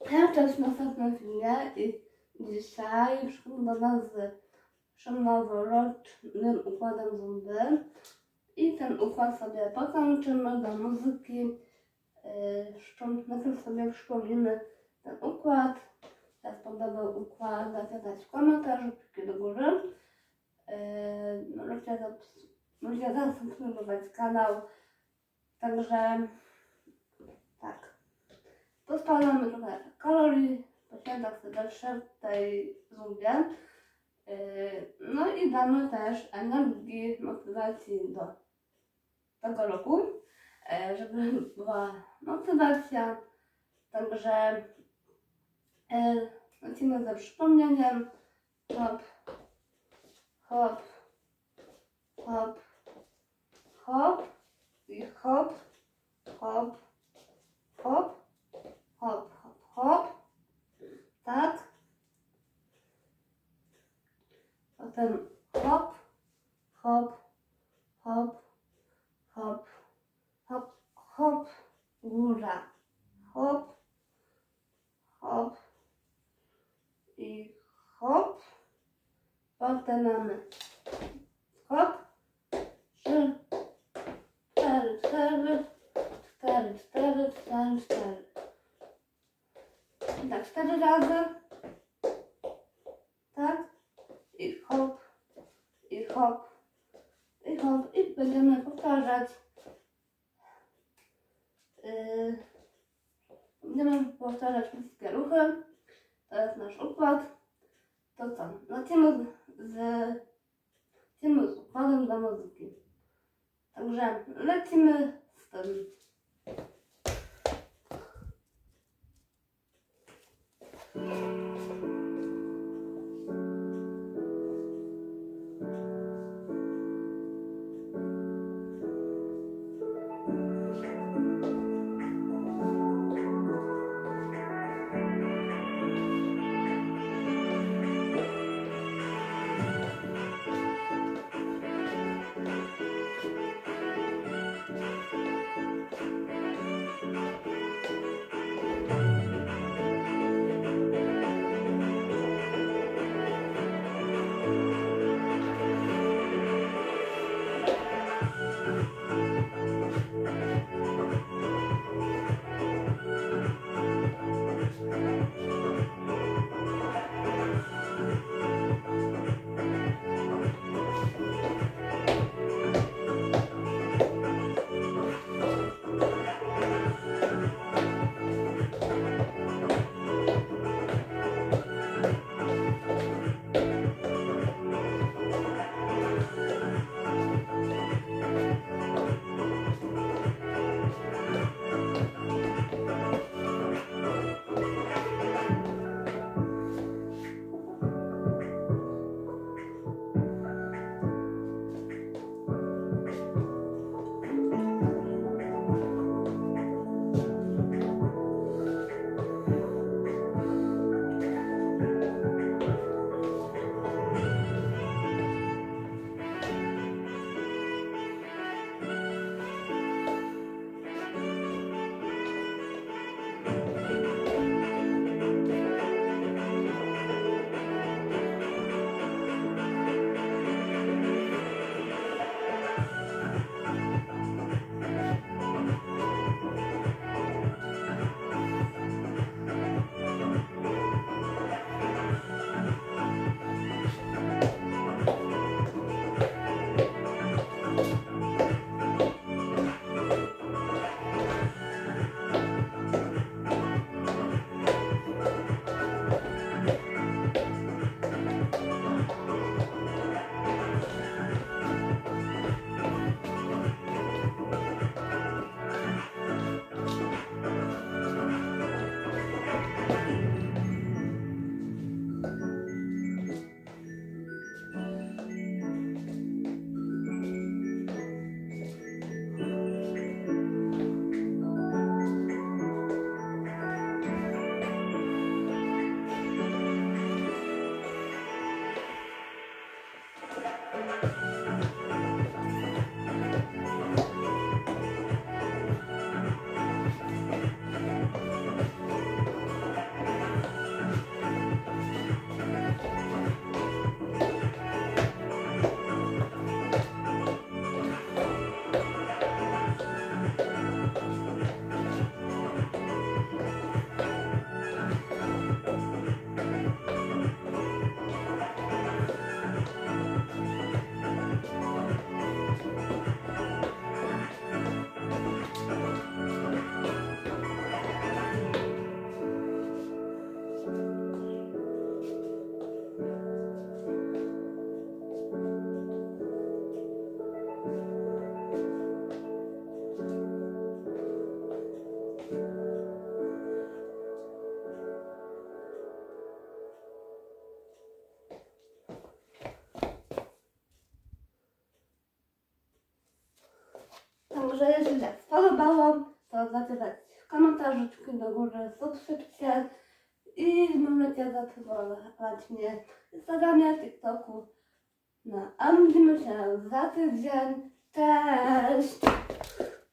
To jest następne filmie i dzisiaj przychodzę do Was z noworocznym układem zęby i ten układ sobie pokończymy do muzyki. Najpierw sobie przypomnimy ten układ. Teraz podobny układ zapisać w komentarzu, kciuki do góry. Możecie zasubskrybować kanał. Także tak. Dostajemy trochę kalorii, poświęcam serdecznie w tej zumbie. No i damy też energii, motywacji do tego roku, żeby była motywacja. Także lecimy ze przypomnieniem. Hop, hop, hop, hop i hop, hop, hop, hop, hop, hop. Tak. Potem hop, hop, hop, hop, hop, hop, góra, hop, hop i hop. Potem mamy hop, 3, 4, 4, 4, 4, 4, 4. I tak 4 razy. Tak. I hop, i hop, i hop. I będziemy powtarzać. Będziemy powtarzać wszystkie ruchy. To jest nasz układ. To co? Lecimy z układem do muzyki. Także lecimy z tym. spodobało, to zapisać komentarze do góry, subskrypcję i możecie zatywować mnie w Instagramie, TikToku. No, a widzimy się za tydzień. Cześć!